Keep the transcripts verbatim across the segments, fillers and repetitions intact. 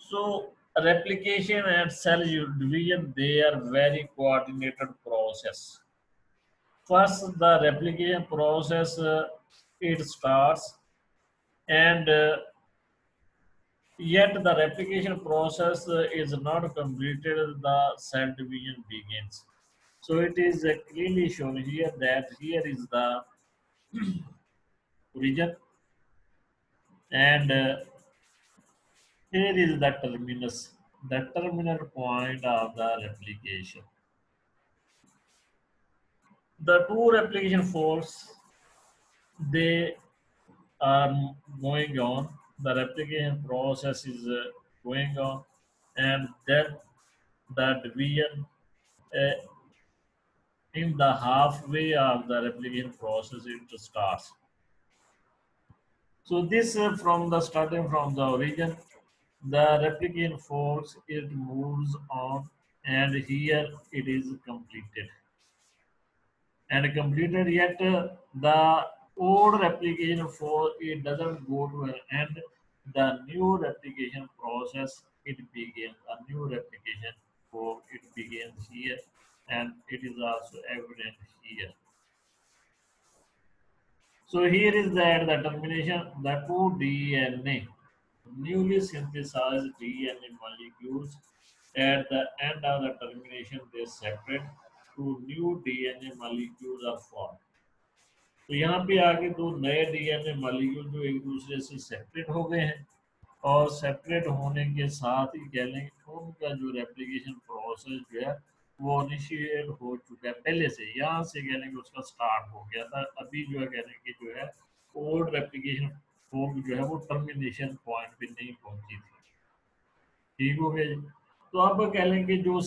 So replication and cell division, they are very coordinated process. First, the replication process uh, it starts, and uh, yet the replication process uh, is not completed. The cell division begins. So it is uh, clearly shown here that here is the origin, and uh, here is the terminus, the terminal point of the replication. The two replication force, they are going on. The replication process is uh, going on, and then the division uh, in the halfway of the replication process it starts. So this uh, from the starting from the origin, the replication force it moves on, and here it is completed. And completed yet uh, the old replication force it doesn't go to an end. The new replication process it begins. A new replication force it begins here, and it is also evident here. So here is that the termination, the two D N A, newly synthesized D N A molecules at the end of the termination they separate, two new D N A molecules are formed. तो यहाँ पे आगे दो नए DNA molecule जो एक दूसरे से सेपरेट हो गए हैं, और सेपरेट होने के साथ ही कह लेंगे उनका जो रेप्लिकेशन प्रोसेस जो है वो इनिशिएट हो चुका है पहले से, यहाँ से कह लेंगे उसका स्टार्ट हो गया था। अभी जो है कह लेंगे जो है ओल्ड रेप्लिकेशन फॉर्म जो है वो टर्मिनेशन पॉइंट पे नहीं पहुंची थी। ठीक हो गया जी। तो अब कह लेंगे जो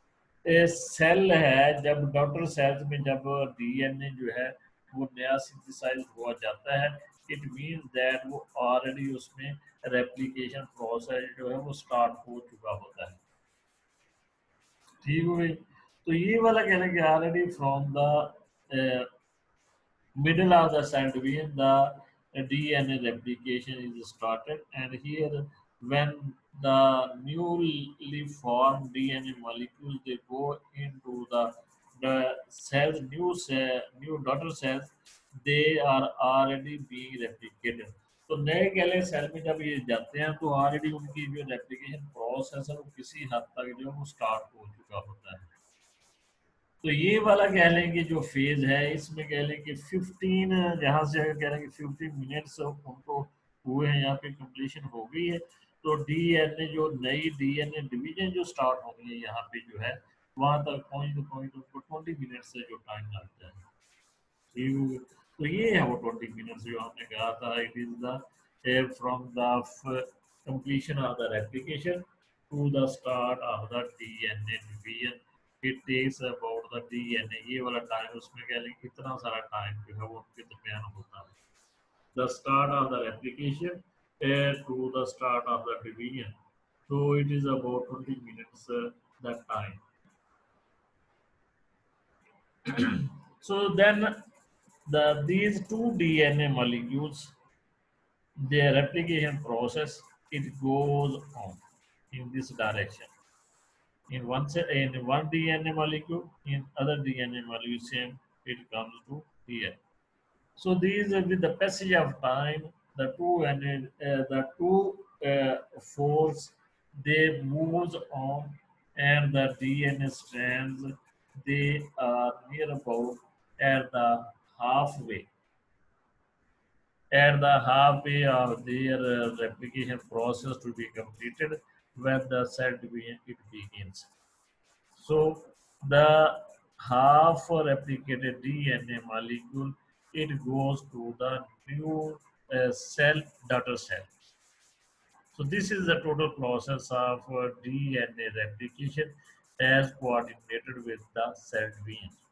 सेल है, जब डॉटर सेल्स में जब डीएनए जो है वो नया सिंथेसाइज हुआ जाता है, इट मींस दैट वो ऑलरेडी उसमें रेप्लिकेशन प्रोसेस जो है वो स्टार्ट हो चुका होता है। ठीक हो गई। तो ये वाला कह रहे हैं कि already from the middle of the cell division the D N A replication is started, and here when the newly formed D N A molecules they go into the the cells, new cell, new daughter cells, they are already being replicated. तो नए गैले cell में जब ये जाते हैं तो already उनकी जो रेप्लिकेशन प्रोसेस है वो किसी हद तक जो है वो स्टार्ट हो चुका होता है। तो ये वाला कह लें कि जो फेज है इसमें कह लें कि फिफ्टीन, जहाँ से कह रहे हैं कि फिफ्टीन मिनट्स उनको हुए हैं, यहाँ पे कंप्लीशन हो गई है। तो डीएनए जो नई डीएनए डिवीजन जो स्टार्ट हो गई है यहाँ पे जो है वहां तक पहुंच पॉइंट उनको ट्वेंटी मिनट से जो टाइम लगता है। ठीक, तो ये है वो ट्वेंटी मिनट्स जो हमने कहा था, it is the from the completion of the replication to the start of the DNA division, it takes about the DNA. ये वाला टाइम उसमें कह लें कितना सारा टाइम जो है वो उनके दरमियान होता है। The start of the replication to the start of the division, so it is about twenty minutes uh, that time. So then the these two D N A molecules, their replication process it goes on in this direction. In one in one D N A molecule, in other D N A molecule, same it comes to here. So these uh, with the passage of time, the two and uh, the two uh, force they moves on, and the D N A strands they are near about at the halfway. At the halfway of their uh, replication process to be completed, when the cell division it begins. So the half replicated D N A molecule it goes to the new uh, cell daughter cell. So this is the total process of uh, D N A replication as coordinated with the cell division.